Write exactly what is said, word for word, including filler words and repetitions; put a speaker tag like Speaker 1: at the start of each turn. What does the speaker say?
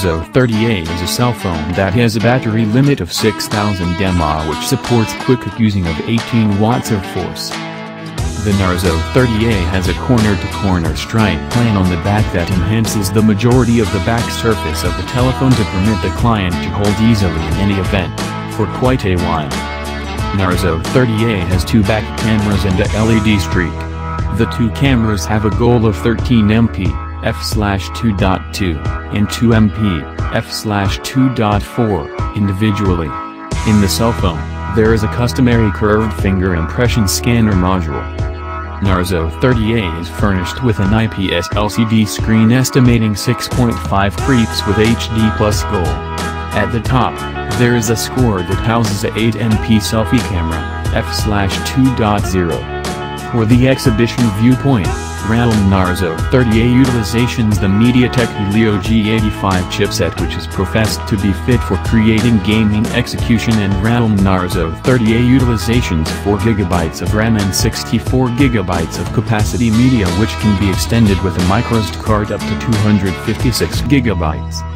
Speaker 1: Narzo thirty A is a cell phone that has a battery limit of six thousand milliamp hours which supports quick using of eighteen watts of force. The Narzo thirty A has a corner-to-corner stripe plan on the back that enhances the majority of the back surface of the telephone to permit the client to hold easily in any event, for quite a while. Narzo thirty A has two back cameras and a L E D streak. The two cameras have a goal of thirteen megapixels, f two point two, and two megapixels, f two point four, individually. In the cell phone, there is a customary curved finger impression scanner module. Narzo thirty A is furnished with an I P S L C D screen estimating six point five creeps with H D plus gold. At the top, there is a score that houses a eight megapixel selfie camera, f two point zero. For the exhibition viewpoint, Realme Narzo thirty A utilizations the Mediatek Helio G eighty-five chipset which is professed to be fit for creating gaming execution, and Realme Narzo thirty A utilizations four gigabytes of RAM and sixty-four gigabytes of capacity media which can be extended with a microSD card up to two hundred fifty-six gigabytes.